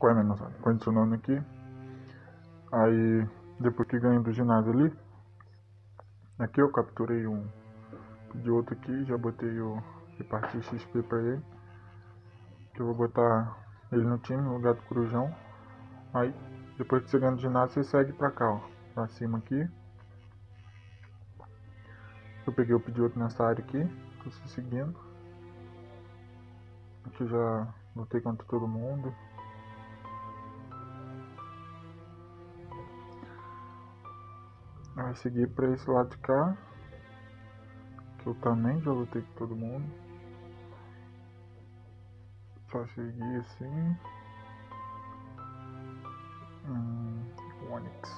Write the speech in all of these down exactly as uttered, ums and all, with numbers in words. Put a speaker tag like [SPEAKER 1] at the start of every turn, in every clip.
[SPEAKER 1] Qual é, menos continuando aqui. Aí, depois que ganhei do ginásio ali, aqui eu capturei um de outro aqui, já botei o reparti X P pra ele, que eu vou botar ele no time, no lugar do Corujão. Aí, depois que você ganha do ginásio, você segue pra cá, ó, pra cima aqui. Eu peguei o Pidgeotto nessa área aqui, tô se seguindo. Aqui já lutei contra todo mundo. Vai seguir pra esse lado de cá, que eu também já lutei com todo mundo. Só seguir assim. Hum, Onix.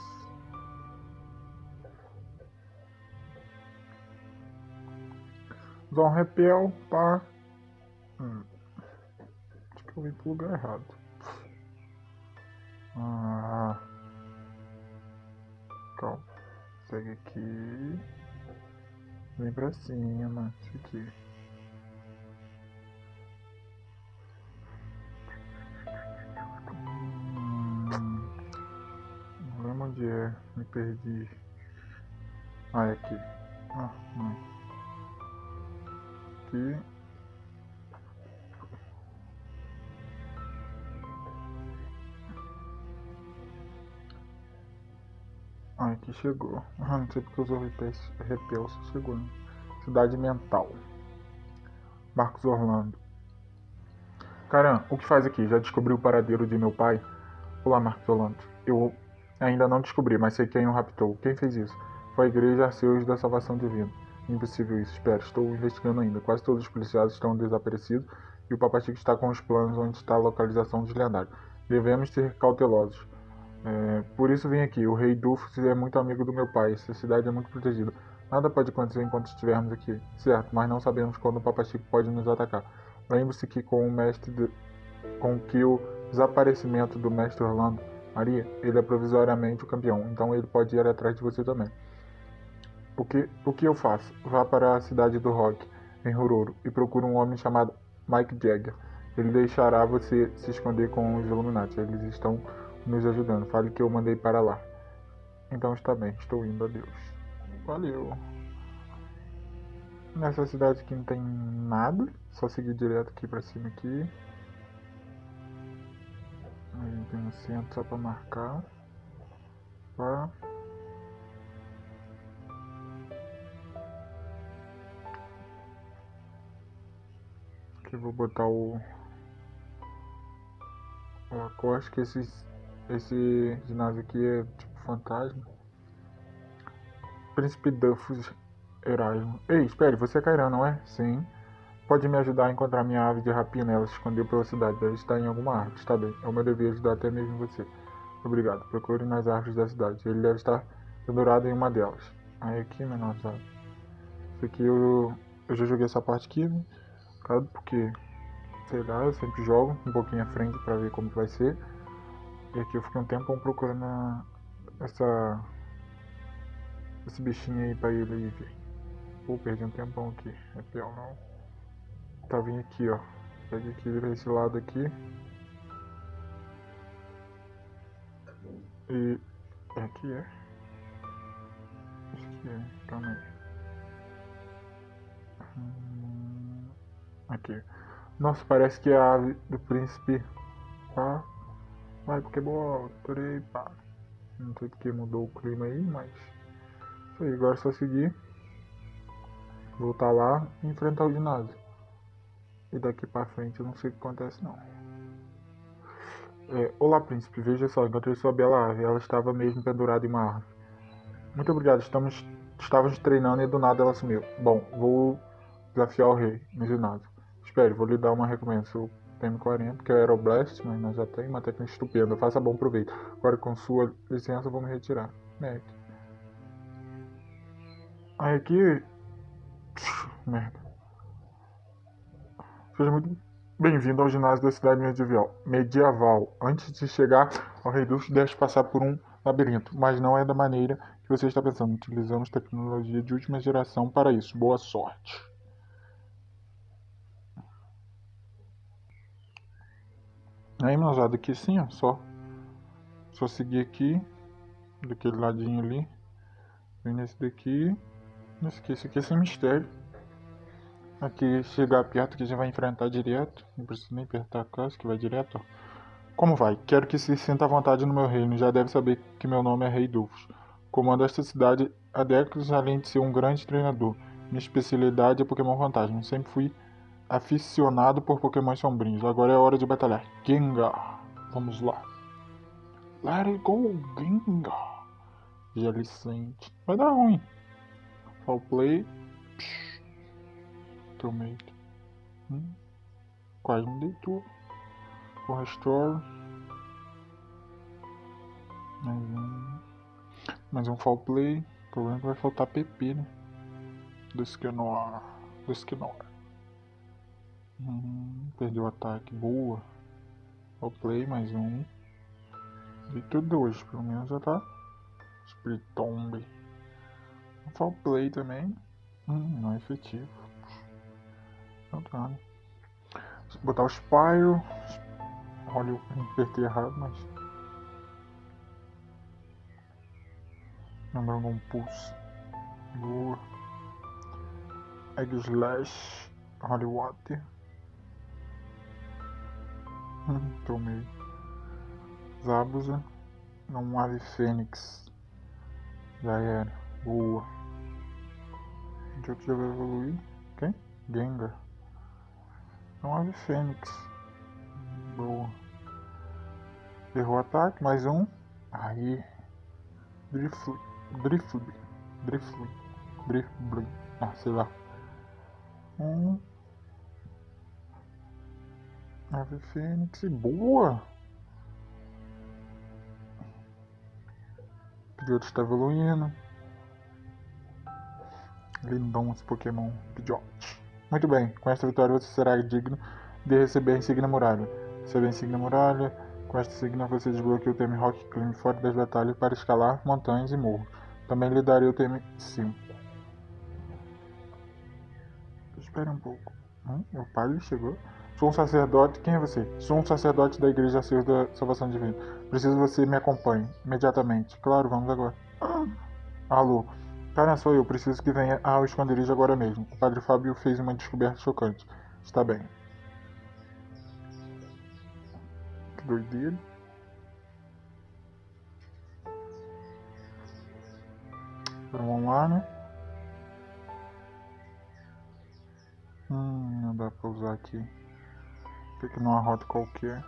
[SPEAKER 1] Usar um repel para. Hum. Acho que eu vim pro lugar errado. Ah. Calma. Segue aqui. Vem pra cima. Isso aqui. Hum. Não lembro onde é. Me perdi. Ah, é aqui. Ah, hum. Aqui. Ah, aqui chegou. Ah, não sei porque usou repel, repel só chegou. Né? Cidade Mental. Marcos Orlando. Caramba, o que faz aqui? Já descobriu o paradeiro de meu pai? Olá, Marcos Orlando. Eu ainda não descobri, mas sei quem o raptou. Quem fez isso? Foi a Igreja Arceus da Salvação Divina. Impossível isso. Espera, estou investigando ainda. Quase todos os policiais estão desaparecidos e o Papachico está com os planos onde está a localização dos lendários. Devemos ser cautelosos. É, por isso vim aqui. O rei Dufus é muito amigo do meu pai. Essa cidade é muito protegida. Nada pode acontecer enquanto estivermos aqui. Certo, mas não sabemos quando o Papachico pode nos atacar. Lembre-se que com o mestre de... com que o desaparecimento do mestre Orlando Maria, ele é provisoriamente o campeão, então ele pode ir atrás de você também. O que, o que eu faço? Vá para a cidade do Rock, em Hororo, e procure um homem chamado Mike Jagger. Ele deixará você se esconder com os Illuminati. Eles estão nos ajudando. Fale que eu mandei para lá. Então está bem, estou indo, adeus. Valeu. Nessa cidade aqui não tem nada, só seguir direto aqui para cima aqui. Aí tem um centro só para marcar. Pá. Aqui eu vou botar o... o Acoste, que esse, esse ginásio aqui é tipo fantasma. Príncipe Duffus Erasmo. Ei, espere, você é Kairan, não é? Sim. Pode me ajudar a encontrar minha ave de rapina. Ela se escondeu pela cidade. Deve estar em alguma árvore. Está bem. É o meu dever ajudar até mesmo você. Obrigado. Procure nas árvores da cidade. Ele deve estar pendurado em uma delas. Aí aqui, menor, sabe? Isso aqui eu, eu já joguei essa parte aqui, né? Claro, porque, sei lá, eu sempre jogo um pouquinho à frente pra ver como que vai ser. E aqui eu fiquei um tempão procurando a, essa, esse bichinho aí pra ele aí ver. Pô, perdi um tempão aqui. É pior não. Tá vindo aqui, ó. Pega aqui pra esse lado aqui. E... é aqui, é? Acho que é. Calma aí. Hum, aqui. Nossa, parece que é a ave do príncipe. Pá. Vai, Pokébola. Torei, pá. Não sei porque mudou o clima aí, mas... isso aí, agora é só seguir. Voltar lá e enfrentar o ginásio. E daqui pra frente eu não sei o que acontece não. É, olá, príncipe. Veja só, encontrei sua bela ave. Ela estava mesmo pendurada em uma árvore. Muito obrigado. Estamos, estávamos treinando e do nada ela sumiu. Bom, vou desafiar o rei no ginásio. Espere, vou lhe dar uma recompensa. O P M quarenta, que é o Aeroblast, mas nós já temos uma técnica estupenda. Faça bom proveito. Agora, com sua licença, vou me retirar. Mac. Aí aqui... merda. Seja muito bem-vindo ao ginásio da cidade medieval. medieval. Antes de chegar ao Rei Dulce, deve passar por um labirinto, mas não é da maneira que você está pensando. Utilizamos tecnologia de última geração para isso. Boa sorte. Aí, meusada, aqui sim, ó, só, só seguir aqui, daquele ladinho ali, vem nesse daqui, nesse aqui, esse aqui é sem mistério. Aqui, chegar perto que já vai enfrentar direto, não precisa nem apertar a classe que vai direto, ó. Como vai? Quero que se sinta à vontade no meu reino, já deve saber que meu nome é Rei Dulfos. Comando esta cidade há décadas, além de ser um grande treinador. Minha especialidade é Pokémon Fantasma, sempre fui aficionado por Pokémon sombrios. Agora é hora de batalhar. Gengar, vamos lá. Let it go, Gengar. Gelicente. Vai dar ruim. Fall play. Psh. Tomei. Hum. Quase me deitou. O restore. Mais um. Mais um fall play. O problema é que vai faltar P P, né? Do Esquenor. Do Esquenor. Hum, perdeu o ataque. Boa. Fall play, mais um. E tudo hoje, pelo menos já tá. Spirit Tomb. Fall play também. Hum, não é efetivo. Não tá, né? Botar o Spyro. Olha, eu apertei errado, mas. Lembrando um pulse. Boa. Egg Slash. Holy Water. Hum, tomei. Zabuza. Um Ave Fênix. Já era. Boa. O outro já vai evoluir. Quem? Gengar. Um Ave Fênix. Boa. Errou o ataque. Mais um. Aí. Drifly. Drifly. Drifly. Drifly. Ah, sei lá. Um. Ave Fênix. Boa. O Pidgeotto está evoluindo. Lindão esse Pokémon Pidgeotto. Muito bem, com esta vitória você será digno de receber a insígnia muralha. Receber a insígnia muralha. Com esta insígnia você desbloqueia o Teme Rock Climb fora das batalhas para escalar montanhas e morros. Também lhe darei o Teme cinco. Espera um pouco. Hum, o padre chegou. Sou um sacerdote. Quem é você? Sou um sacerdote da Igreja Arceus da Salvação Divina. Preciso que você me acompanhe imediatamente. Claro, vamos agora. Ah, alô. Cara, sou eu. Preciso que venha ao esconderijo agora mesmo. O padre Fábio fez uma descoberta chocante. Está bem. Que doideira. Vamos lá, né? Hum, não dá pra usar aqui. Fica numa rota qualquer.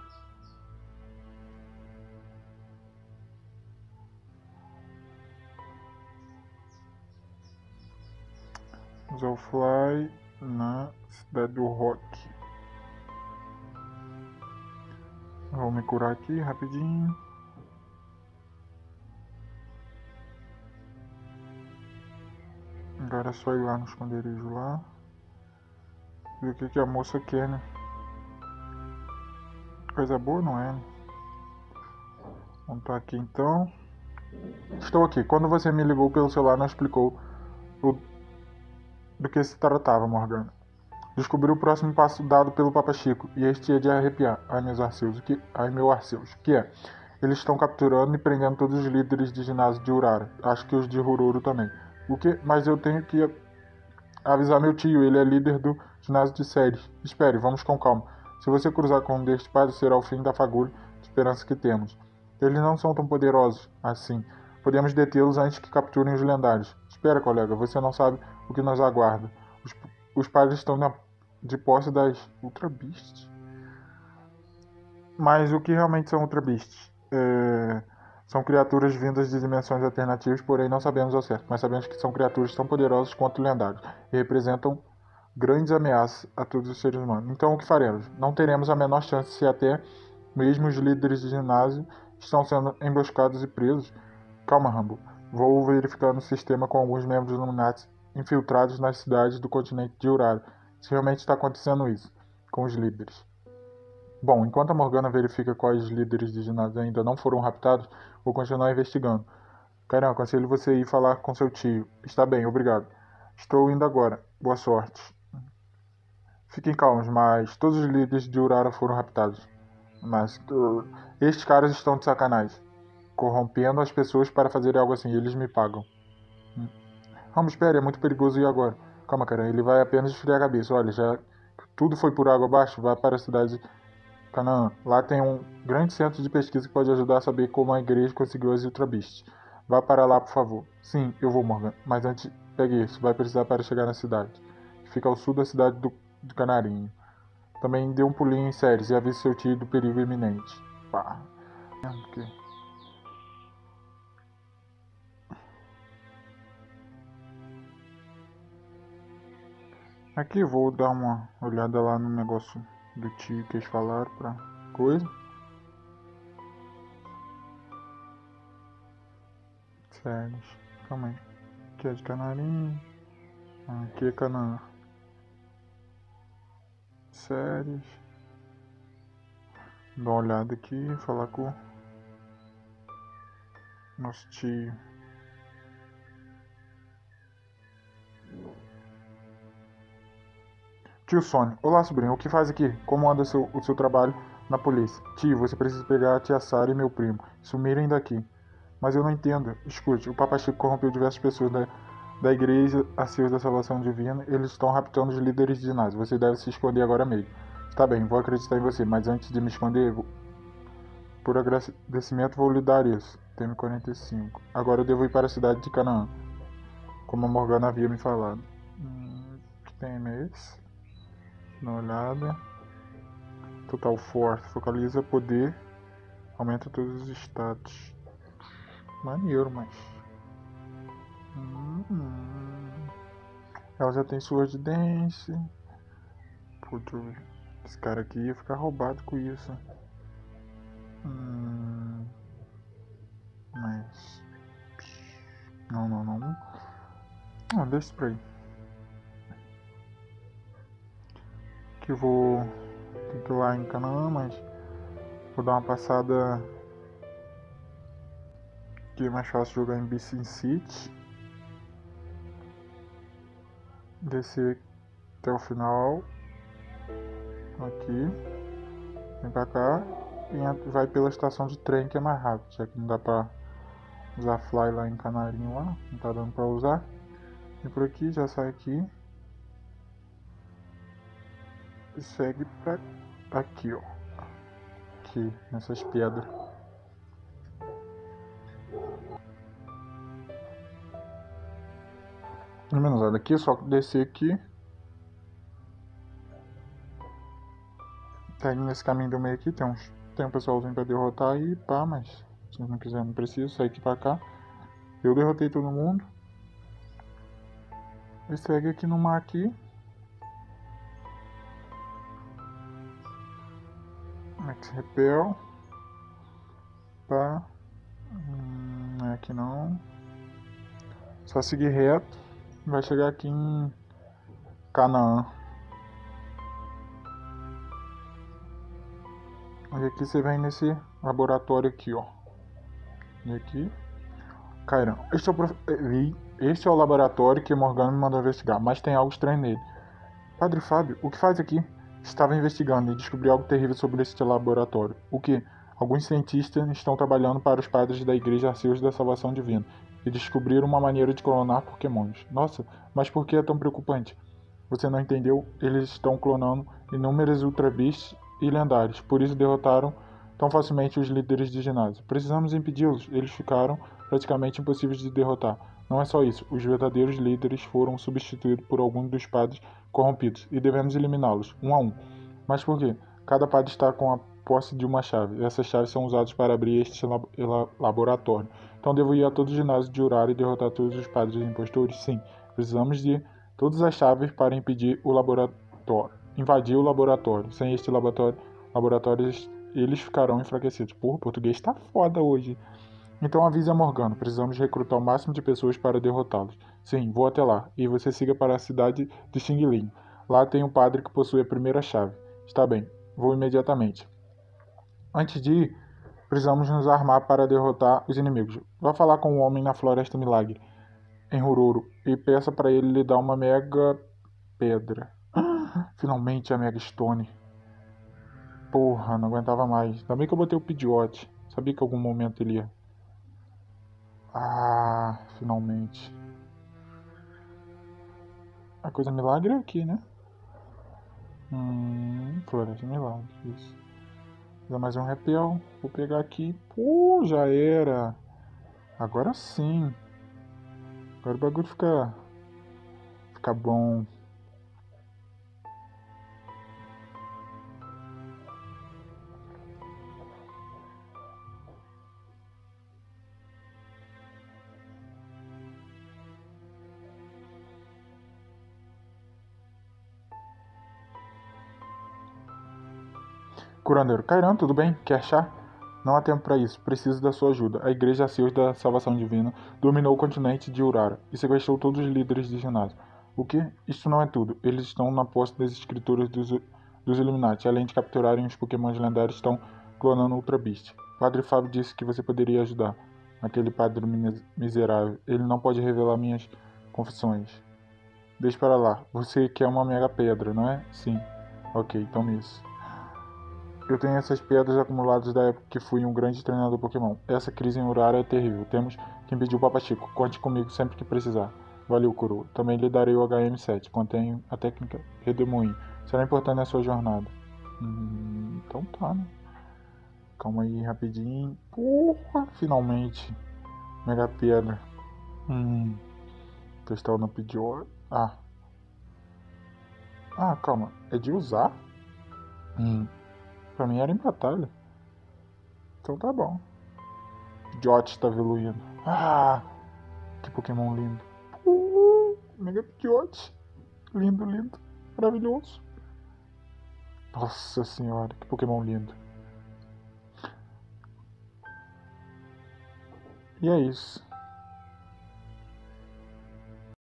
[SPEAKER 1] Usar o Fly na cidade do Rock. Vou me curar aqui rapidinho. Agora é só ir lá no esconderijo lá. Ver o que, que a moça quer, né? Coisa boa, não é? Né? Vamos estar aqui então. Estou aqui. Quando você me ligou pelo celular, não explicou o... do que se tratava, Morgana. Descobri o próximo passo dado pelo Papa Chico, e este é de arrepiar. Ai, meus Arceus, o que... Ai, meu Arceus, o que é? Eles estão capturando e prendendo todos os líderes de ginásio de Urara. Acho que os de Hururu também. O que? Mas eu tenho que avisar meu tio, ele é líder do ginásio de Séries. Espere, vamos com calma. Se você cruzar com um destes padres, será o fim da fagulha de esperança que temos. Eles não são tão poderosos assim. Podemos detê-los antes que capturem os lendários. Espera, colega, você não sabe o que nos aguarda. Os, os padres estão na, de posse das Ultra Beasts. Mas o que realmente são Ultra Beasts? É... São criaturas vindas de dimensões alternativas, porém não sabemos ao certo, mas sabemos que são criaturas tão poderosas quanto lendários e representam grandes ameaças a todos os seres humanos. Então o que faremos? Não teremos a menor chance se até mesmo os líderes de ginásio estão sendo emboscados e presos. Calma, Rambo. Vou verificar no sistema com alguns membros Illuminati infiltrados nas cidades do continente de Urara, se realmente está acontecendo isso com os líderes. Bom, enquanto a Morgana verifica quais líderes de ginásio ainda não foram raptados, vou continuar investigando. Caramba, aconselho você ir falar com seu tio. Está bem, obrigado. Estou indo agora. Boa sorte. Fiquem calmos, mas todos os líderes de Urara foram raptados. Mas tu... estes caras estão de sacanagem, corrompendo as pessoas para fazer algo assim. Eles me pagam. Hum. Vamos, espere, é muito perigoso ir agora. Calma, cara, ele vai apenas esfriar a cabeça. Olha, já tudo foi por água abaixo. Vá para a cidade de Canaã. Lá tem um grande centro de pesquisa que pode ajudar a saber como a igreja conseguiu as Ultra Beasts. Vá para lá, por favor. Sim, eu vou, Morgan. Mas antes, pegue isso. Vai precisar para chegar na cidade. Fica ao sul da cidade do, do Canarinho. Também dê um pulinho em Ceres e avise seu tio do perigo iminente. Pá. Okay. Aqui vou dar uma olhada lá no negócio do tio que eles falaram pra coisa. Ceres. Calma aí. Aqui é de Canarinho. Aqui é Canaã. Ceres. Dá uma olhada aqui, falar com nosso tio. Tio Sônia. Olá, sobrinho. O que faz aqui? Como anda seu, o seu trabalho na polícia? Tio, você precisa pegar a tia Sara e meu primo. Sumirem daqui. Mas eu não entendo. Escute, o Papa Chico corrompeu diversas pessoas da, da igreja a seus da salvação divina. Eles estão raptando os líderes de ginásio. Você deve se esconder agora mesmo. Está bem, vou acreditar em você. Mas antes de me esconder, vou... por agradecimento vou lhe dar isso. T M quarenta e cinco. Agora eu devo ir para a cidade de Canaã. Como a Morgana havia me falado. Hum, que T M é esse? Dá uma olhada. Total Force. Focaliza poder. Aumenta todos os status. Maneiro, mas... Hum, ela já tem Sword Dance. Puta, esse cara aqui ia ficar roubado com isso. Hum, mas... Não, não, não. Ah, deixa isso pra aí. Que eu vou... Tem que ir lá em Canaã, mas... Vou dar uma passada... Que é mais fácil jogar em Beacon City. Descer até o final. Aqui. Vem pra cá. E vai pela estação de trem que é mais rápido. Já que não dá pra usar fly lá em Canarinho lá. Não tá dando pra usar. Vem por aqui, já sai aqui. E segue pra aqui, ó. Aqui, nessas pedras. No menos nada aqui, só descer aqui. Tá indo nesse caminho do meio aqui, tem, uns, tem um pessoalzinho pra derrotar aí, pá, mas se não quiser não precisa, sair aqui pra cá. Eu derrotei todo mundo. E segue aqui no mar aqui. Max Repel. Pá. Hum, não é aqui não. Só seguir reto. Vai chegar aqui em Canaã. E aqui você vem nesse laboratório aqui, ó. E aqui. Cairão. Este é, o prof... este é o laboratório que Morgana me mandou investigar, mas tem algo estranho nele. Padre Fábio, o que faz aqui? Estava investigando e descobri algo terrível sobre este laboratório. O que? Alguns cientistas estão trabalhando para os padres da Igreja Arceus da Salvação Divina e descobriram uma maneira de clonar pokémons. Nossa, mas por que é tão preocupante? Você não entendeu? Eles estão clonando inúmeros Ultra Beasts e lendários, por isso derrotaram tão facilmente os líderes de ginásio. Precisamos impedi-los, eles ficaram praticamente impossíveis de derrotar. Não é só isso, os verdadeiros líderes foram substituídos por alguns dos padres corrompidos e devemos eliminá-los, um a um. Mas por quê? Cada padre está com a posse de uma chave, e essas chaves são usadas para abrir este lab laboratório. Então devo ir a todo o ginásio de Urara e derrotar todos os padres impostores? Sim, precisamos de todas as chaves para impedir o laboratório, invadir o laboratório. Sem este laboratório, laboratórios eles ficarão enfraquecidos. Porra, o português tá foda hoje. Então avise a Morgana, precisamos recrutar o máximo de pessoas para derrotá-los. Sim, vou até lá. E você siga para a cidade de Xingling. Lá tem um padre que possui a primeira chave. Está bem, vou imediatamente. Antes de ir, precisamos nos armar para derrotar os inimigos. Vá falar com o homem na Floresta Milagre, em Hururu, e peça para ele lhe dar uma mega pedra. Finalmente a Mega Stone. Porra, não aguentava mais. Ainda bem que eu botei o Pidgeot. Sabia que em algum momento ele ia. Ah, finalmente. A coisa milagre é aqui, né? Hum, floresta milagre, isso. Dá mais um repel. Vou pegar aqui. Pô, já era. Agora sim. Agora o bagulho fica. Fica bom. Curandeiro, Cairan, tudo bem? Quer chá? Não há tempo para isso. Preciso da sua ajuda. A Igreja Arceus da Salvação Divina dominou o continente de Urara e sequestrou todos os líderes de ginásio. O que? Isso não é tudo. Eles estão na posse das escrituras dos, dos Illuminati. Além de capturarem os Pokémons lendários, estão clonando o Ultra Beast. Padre Fábio disse que você poderia ajudar. Aquele padre miserável. Ele não pode revelar minhas confissões. Deixe para lá. Você quer uma mega pedra, não é? Sim. Ok, tome isso. Eu tenho essas pedras acumuladas da época que fui um grande treinador Pokémon. Essa crise em Urara é terrível. Temos que impedir o Papa Chico. Conte comigo sempre que precisar. Valeu, Coroa. Também lhe darei o H M sete. Contém a técnica Redemoinho. Será importante na sua jornada. Hum, então tá, né? Calma aí, rapidinho. Porra, finalmente. Mega Pedra. Hum. Testar no Pidgeot. Ah. Ah, calma. É de usar? Hum. Pra mim era em batalha. Então tá bom. Pidgeot está evoluindo. Ah! Que Pokémon lindo. Uh, Mega Pidgeot. Lindo, lindo. Maravilhoso. Nossa senhora, que Pokémon lindo. E é isso.